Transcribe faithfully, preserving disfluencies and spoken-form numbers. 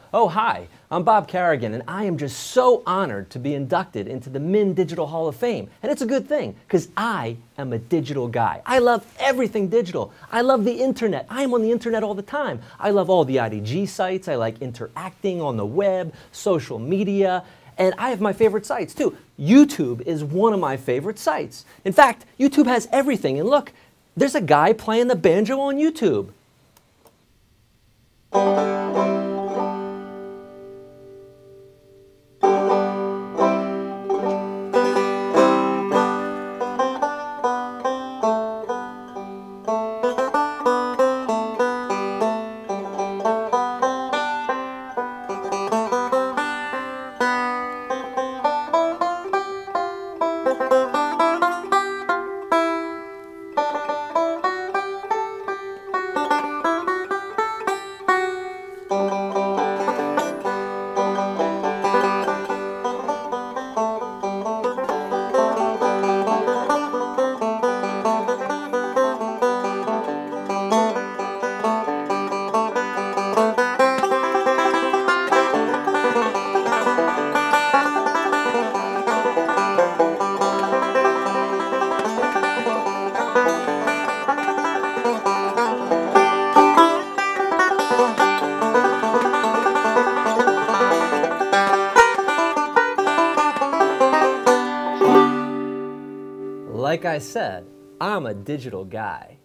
Oh, hi, I'm Bob Carrigan, and I am just so honored to be inducted into the Min Digital Hall of Fame. And it's a good thing, because I am a digital guy. I love everything digital. I love the internet. I am on the internet all the time. I love all the I D G sites. I like interacting on the web, social media, and I have my favorite sites too. YouTube is one of my favorite sites. In fact, YouTube has everything. And look, there's a guy playing the banjo on YouTube. Like I said, I'm a digital guy.